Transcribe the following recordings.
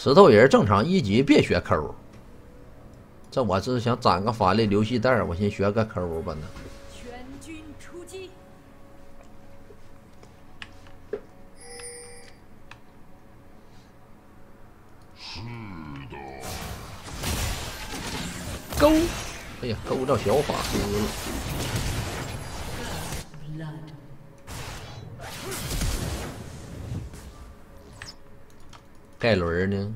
石头人正常一级别学抠，这我是想攒个法力流系带，我先学个抠吧呢。 全军出击！ 是的。 勾，哎呀，勾着小法师了。盖伦呢？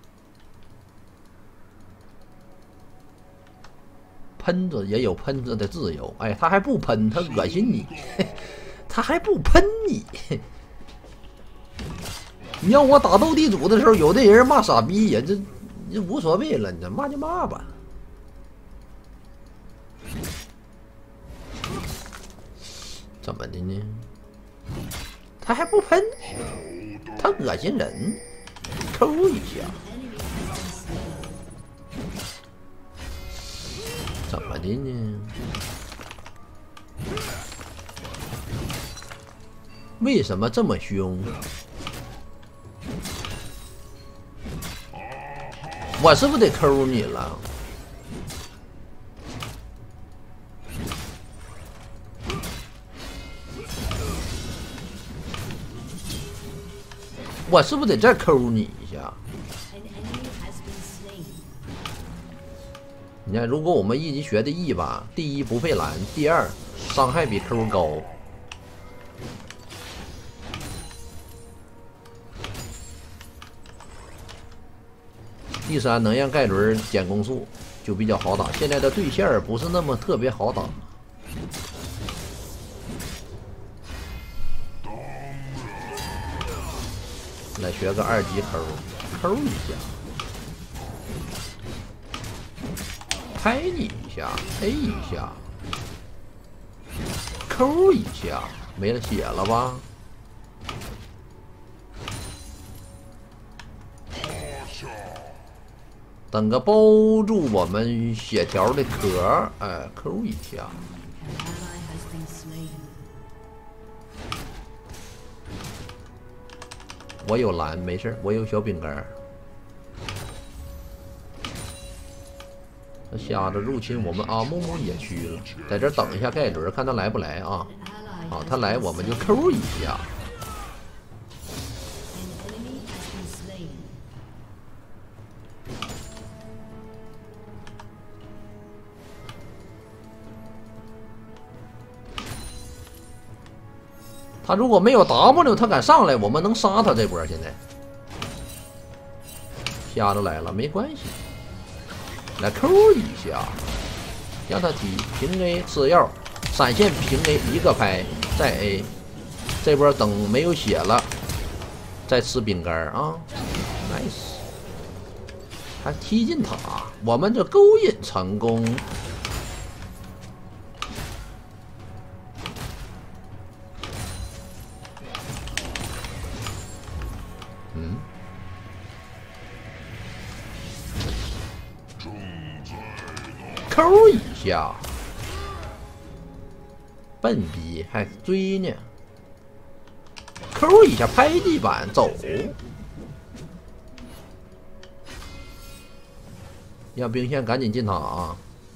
喷子也有喷子的自由，哎，他还不喷，他恶心你，他还不喷你。你要我打斗地主的时候，有的人骂傻逼也这无所谓了，你骂就骂吧。怎么的呢？他还不喷，他恶心人，抠一下。怎么的呢？为什么这么凶？我是不是得抠你了？我是不是得再抠你一下？你看，如果我们一级学的 E 吧，第一不费蓝，第二伤害比 Q 高，第三能让盖伦减攻速，就比较好打。现在的对线不是那么特别好打。来学个2级抠一下。拍你一下 ，A 一下，抠一下，没了血了吧？等个包住我们血条的壳，哎，抠一下。我有蓝，没事，我有小饼干。这瞎子入侵我们阿木木野区了，在这等一下盖伦，看他来不来啊？好，他来我们就抠一下。他如果没有 W， 他敢上来，我们能杀他这波。现在瞎子来了，没关系。来抠一下，让他踢平 A 吃药，闪现平 A 一个拍，再 A， 这波等没有血了，再吃饼干啊 ，nice， 还踢进塔，我们这勾引成功。抠一下，笨逼还追呢！抠一下，拍地板走，让兵线赶紧进塔啊！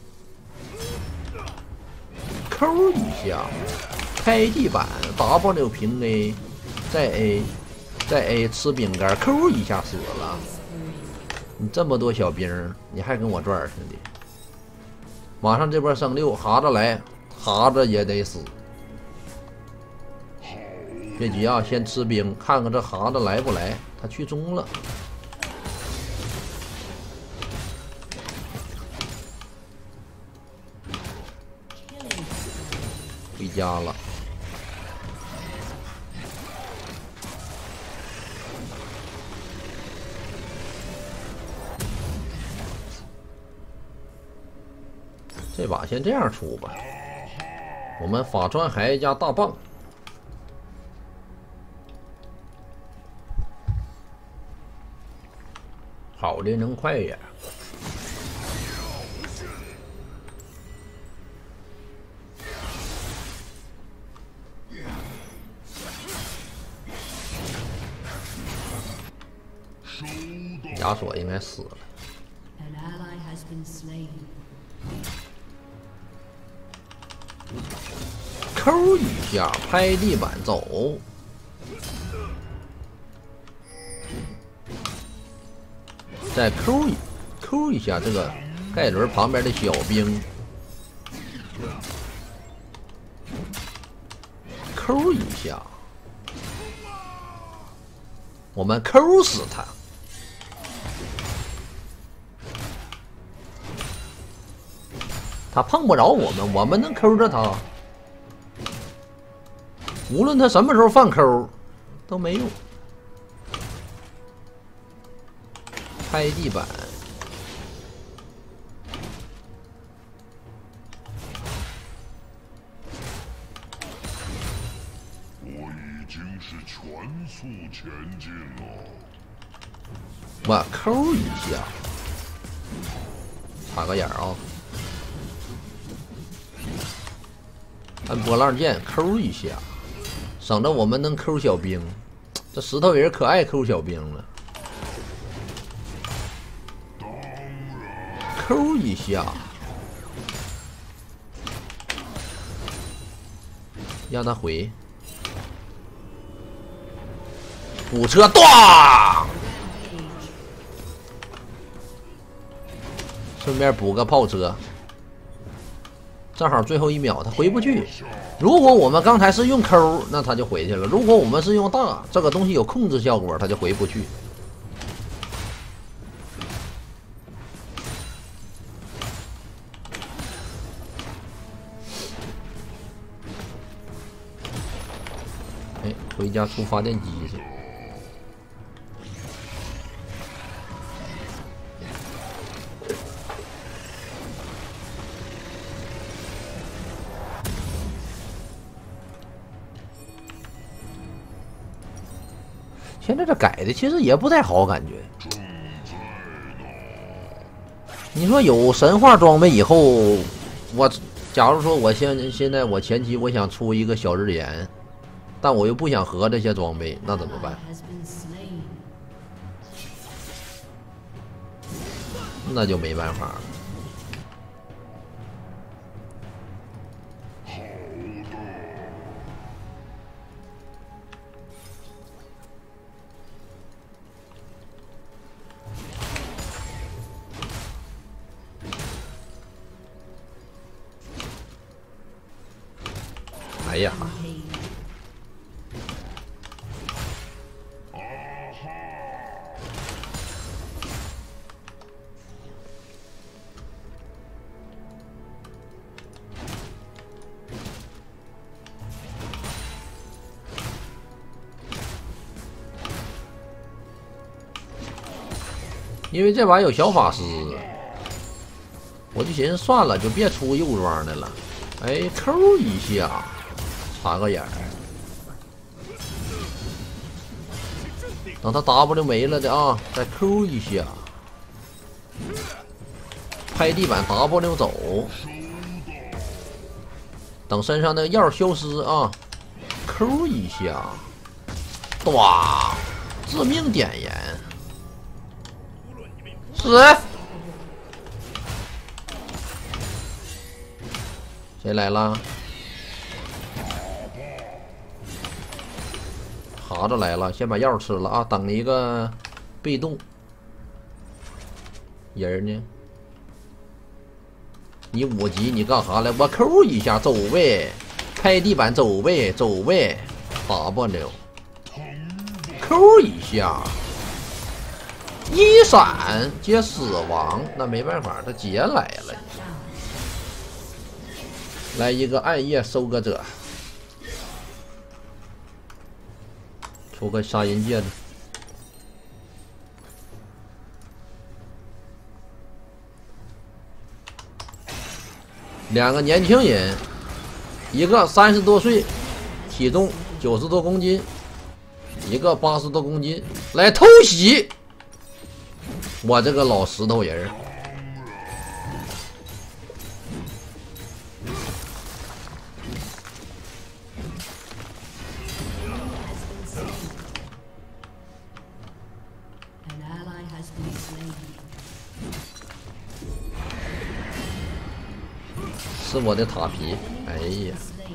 抠一下，拍地板 ，W 平 A， 再 A， 再 A 吃饼干，抠一下死了！你这么多小兵，你还跟我转似的？马上这波升6，哈子来，哈子也得死。别急啊，先吃兵，看看这哈子来不来。他去中了，回家了。这把先这样出吧，我们法川孩加大棒，好的能快点。 亚索应该死了。 An ally has been slain. 抠一下，拍地板走。再抠一下这个盖伦旁边的小兵，抠一下，我们抠死他。他碰不着我们，我们能抠着他。无论他什么时候放抠，都没用。拍地板， 我已经是全速前进了。 我抠一下，插个眼啊！按波浪键抠一下，省得我们能抠小兵。这石头人可爱抠小兵了。抠一下，让他回。补车，咣！顺便补个炮车，正好最后一秒他回不去。如果我们刚才是用抠，那他就回去了；如果我们是用大，这个东西有控制效果，他就回不去。哎，回家出发电机去。现在这改的其实也不太好，感觉。你说有神话装备以后，我假如说我现在我前期我想出一个小日炎，但我又不想合这些装备，那怎么办？那就没办法了。哎呀！因为这把有小法师，我就寻思算了，就别出右装的了。哎，抠一下。插个眼儿，等他 W 没了的啊，再抠一下，拍地板 W 走，等身上那个药消失啊，抠一下，哇，致命点烟，死！谁来了？哈子来了，先把药吃了啊！等一个被动人呢？你5级你干啥来？我抠一下走位，拍地板走位，走位 W， 抠一下，一闪接死亡，那没办法，他劫来了。来一个暗夜收割者。出个杀人戒指，两个年轻人，一个30多岁，体重90多公斤，一个80多公斤，来偷袭我这个老石头人。 An ally has been 吃我的塔皮！哎呀， slain.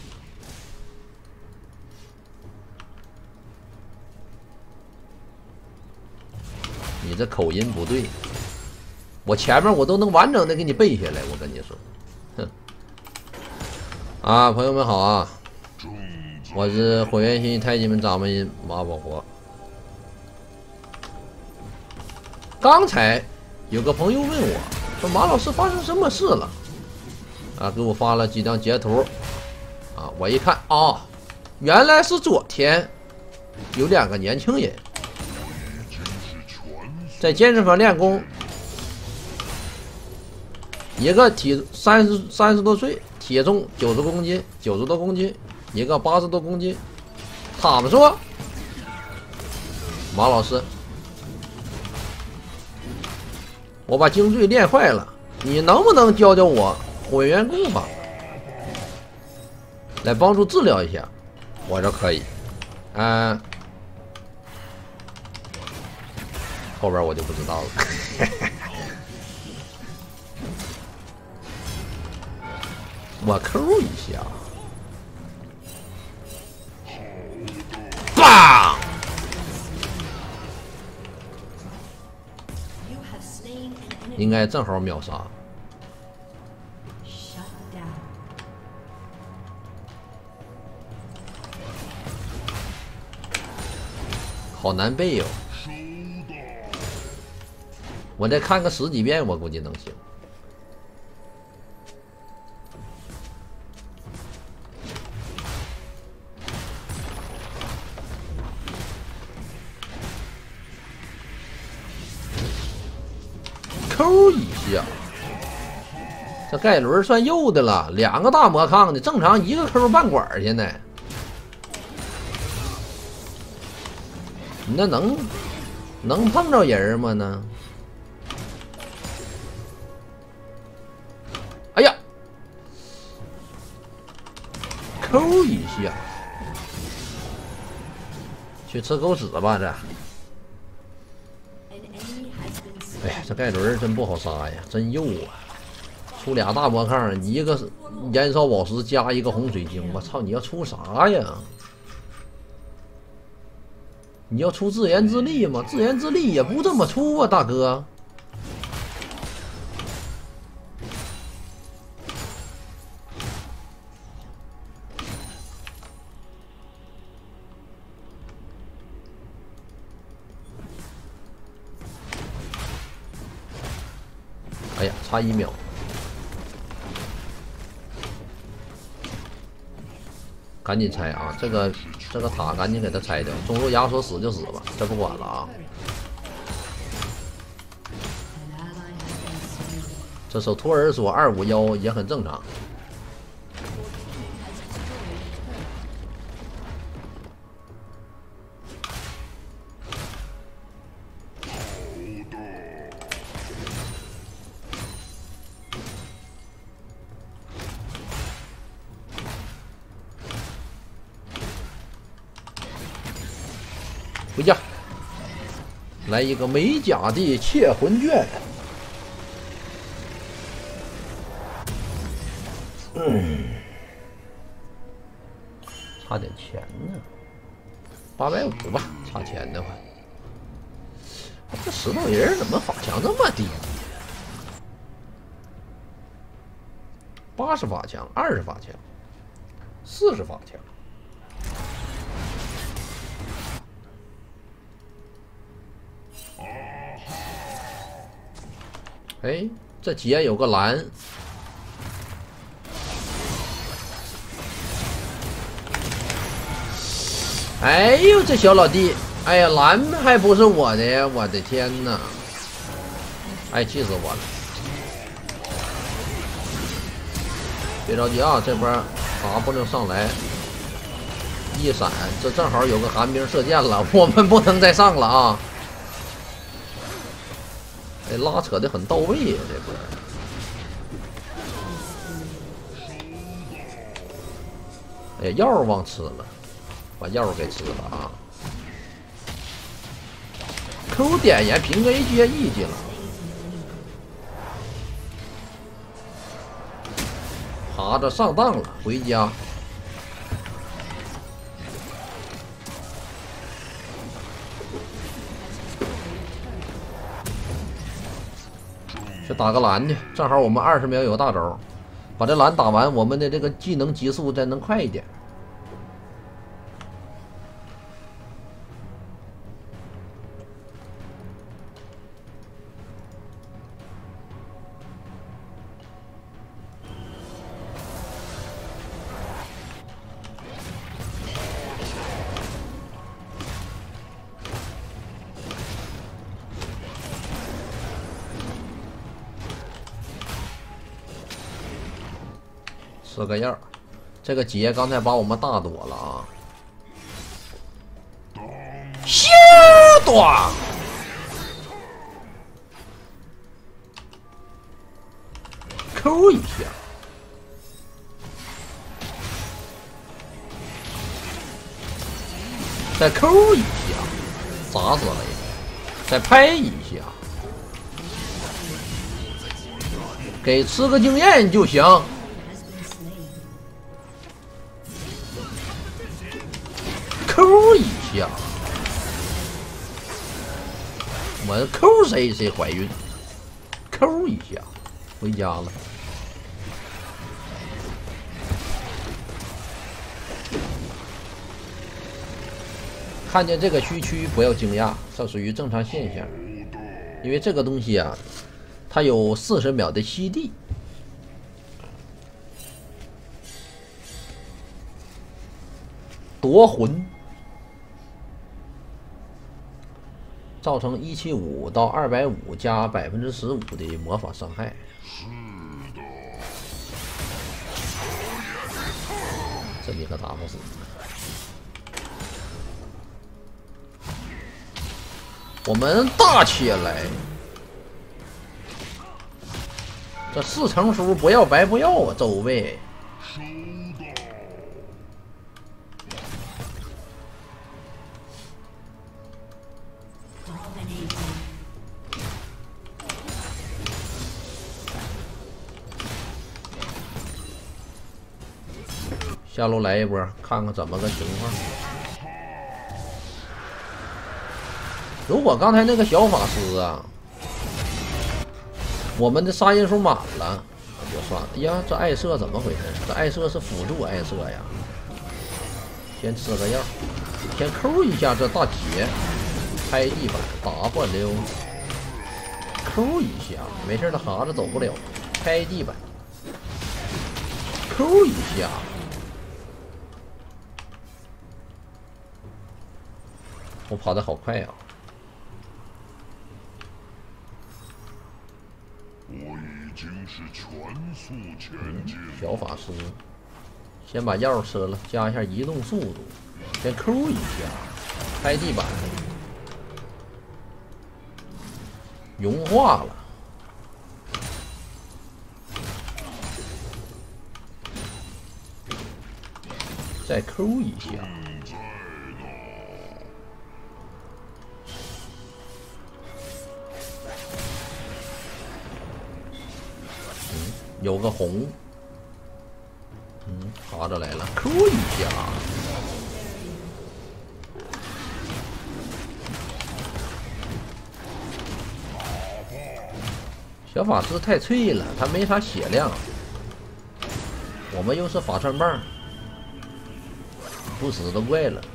你这口音不对，我前面我都能完整的给你背下来，我跟你说，哼！啊，朋友们好啊，我是火元心太极门掌门人马保国。刚才有个朋友问我说：“马老师发生什么事了？”啊，给我发了几张截图，啊，我一看啊，原来是昨天有2个年轻人。 在健身房练功，一个30多岁，体重90公斤，90多公斤，一个80多公斤。他们说：“马老师，我把颈椎练坏了，你能不能教教我混元功法，来帮助治疗一下？”我说可以，后边我就不知道了。我抠一下，棒！ You have slain an enemy. 应该正好秒杀。 Shut down. 好难背哦。我再看个10几遍，我估计能行。抠一下，这盖伦算右的了，2个大魔抗的，正常1个抠半管现在。你那能碰着人吗呢？ 哎呀，抠一下，去吃狗屎吧这！ An enemy has been slain. 哎呀，这盖伦真不好杀呀，真右啊！出2大魔抗，一个燃烧宝石加一个红水晶，我操！你要出啥呀？你要出自言自立吗？自言自立也不这么出啊，大哥！ 哎呀，差1秒！赶紧拆啊！这个塔赶紧给它拆掉，中路亚索死就死吧，这不管了啊！ An ally has been slain. 这手托儿所251也很正常。回家，来一个美甲的窃魂卷。差点钱呢，850吧，差钱的话。这石头人怎么法强这么低？80法强，20法强，40法强。 哎，这节有个蓝，哎呦，这小老弟，哎呀，蓝还不是我的呀！我的天哪，哎，气死我了！别着急啊，这波塔不能上来，一闪，这正好有个寒冰射箭了，我们不能再上了啊！ 哎，拉扯的很到位呀，这波。哎，药忘吃了，把药给吃了啊。Q 点烟平 A 接 E 去了。 耙子上当了，回家。去打个蓝去，正好我们20秒有大招，把这蓝打完，我们的这个技能急速再能快一点。吃个药，这个劫刚才把我们大躲了啊！小躲，抠一下，再抠一下，砸死了一个，再拍一下，给吃个经验就行。抠一下，我抠谁谁怀孕，抠一下，回家了。看见这个区区不要惊讶，这属于正常现象，因为这个东西啊，它有40秒的吸地。夺魂。造成175到250加15%的魔法伤害。这你可打不死。我们大起来，这4成书不要白不要啊，周卫。下路来一波，看看怎么个情况。如果刚才那个小法师啊，我们的杀因数满了，就算了。哎呀，这艾瑟怎么回事？这艾瑟是辅助艾瑟呀。先吃个药，先抠一下这大铁，拍地板 W， 抠一下，没事的哈子走不了，拍地板，抠一下。我跑得好快啊！ 我已经是全速前进。 小法师，先把药吃了，加一下移动速度，先抠一下，拍地板，融化了，再抠一下。有个红，爬着来了，抠一下。小法师太脆了，他没啥血量。我们又是法穿棒，不死都怪了。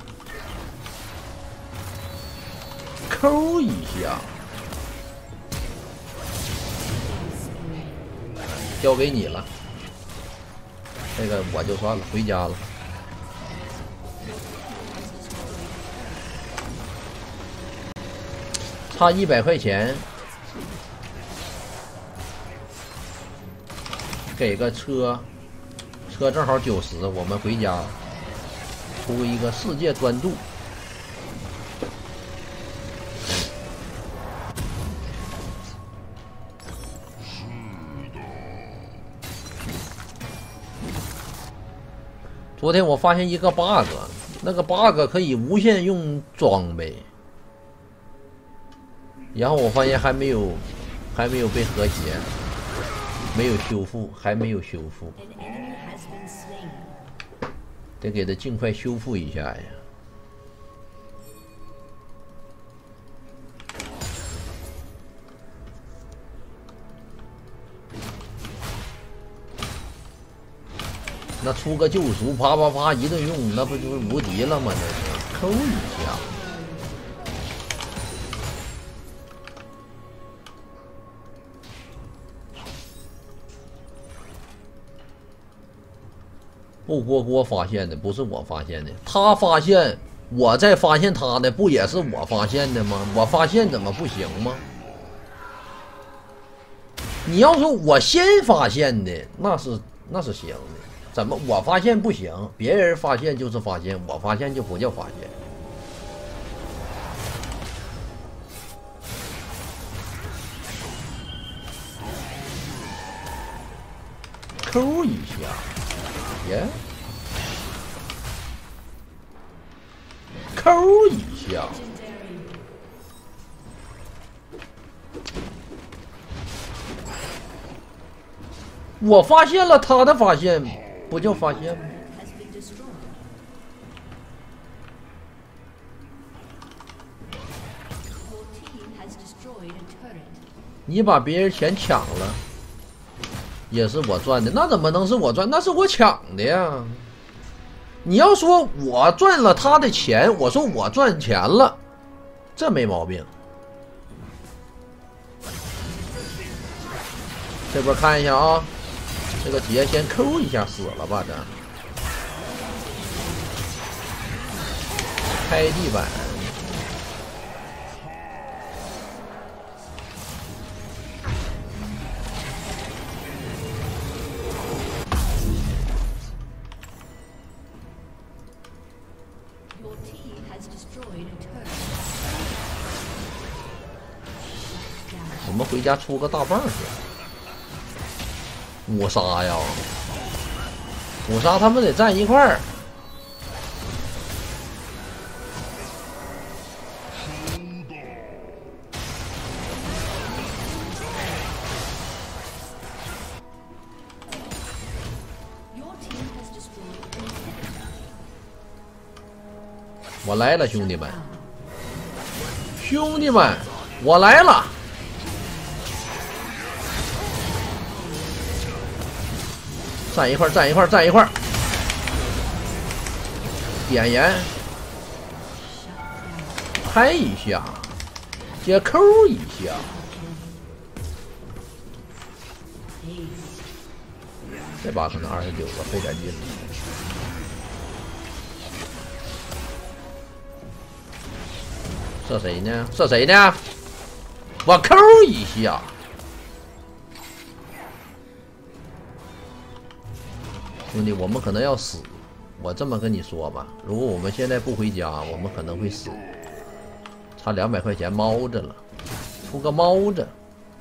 抠一下。交给你了，这个我就算了，回家了。差100块钱，给个车，车正好90，我们回家，出一个世界专注。昨天我发现一个 bug， 那个 bug 可以无限用装备，然后我发现还没有被和谐，没有修复，还没有修复。 has been slain. 得给他尽快修复一下呀。那出个救赎，啪啪啪一顿用，那不就是无敌了吗？这是抠一下。不锅发现的，不是我发现的，他发现，我再发现他的，不也是我发现的吗？我发现怎么不行吗？你要说我先发现的，那是行的。怎么我发现不行？别人发现就是发现，我发现就不叫发现。抠一下，耶，抠一下。我发现了他的发现。不叫发现吗？ Has been destroyed. Your team has destroyed a turret. 你把别人钱抢了，也是我赚的，那怎么能是我赚？那是我抢的呀！你要说我赚了他的钱，我说我赚钱了，这没毛病。这边看一下啊。这个杰先抠一下，死了吧？这开地板，我们回家出个大棒去。五杀呀，五杀他们得站一块儿。我来了，兄弟们！兄弟们，我来了！站一块儿，站一块儿，站一块儿！点燃，拍一下，接扣一下。这把可能29个，费点劲了。射谁呢？射谁呢？我扣一下。兄弟，我们可能要死。我这么跟你说吧，如果我们现在不回家，我们可能会死。差200块钱猫着了，出个猫着。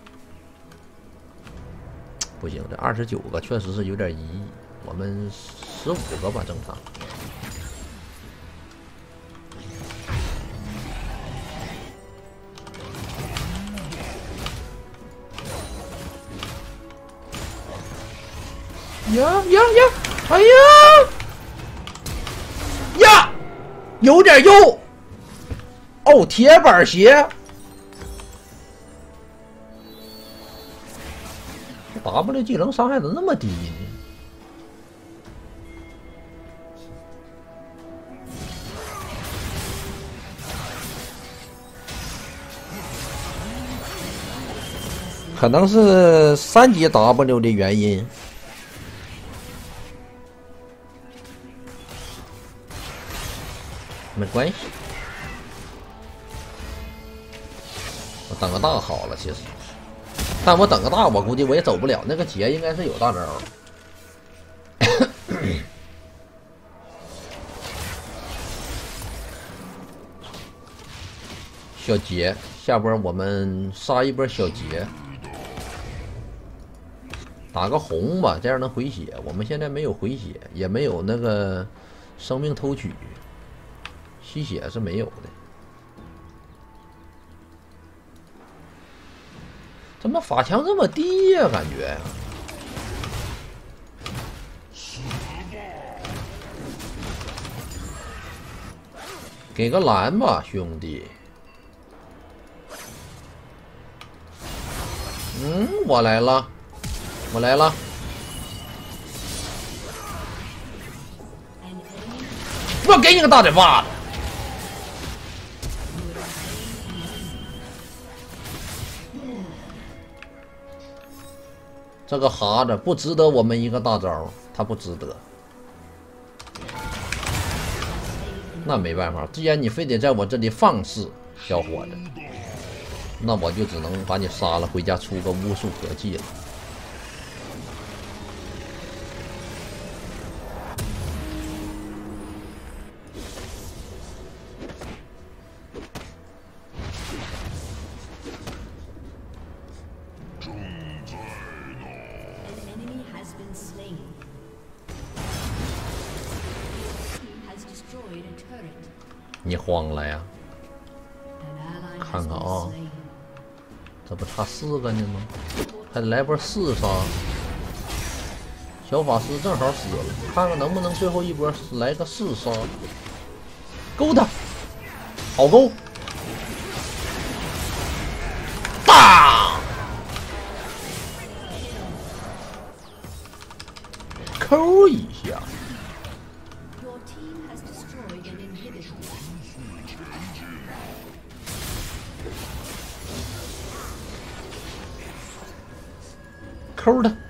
不行，这29个确实是有点疑义。我们15个吧，正常。呀！哎呀！有点肉。哦，铁板鞋。W 技能伤害怎么那么低呢？可能是3级 W 的原因。没关系，我等个大好了，其实。但我等个大，我估计我也走不了。那个杰应该是有大招。小杰，下波我们杀一波小杰，打个红吧，这样能回血。我们现在没有回血，也没有那个生命偷取，吸血是没有的。怎么法强这么低呀？感觉给个蓝吧，兄弟。我来了，我来了。我给你个大嘴巴子！这个哈子不值得我们一个大招，他不值得。那没办法，既然你非得在我这里放肆，小伙子，那我就只能把你杀了，回家出个巫术合技了。你慌了呀？看看啊，这不差4个呢吗？还得来波4杀。小法师正好死了，看看能不能最后一波来个4杀。勾他，好勾！大，抠一下。抠他，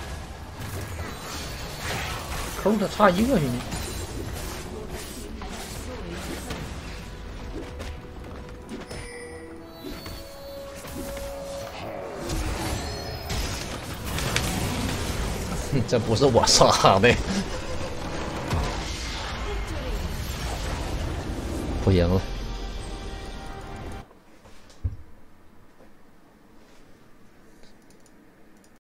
抠他，差1个兄弟。这不是我杀的，不行了。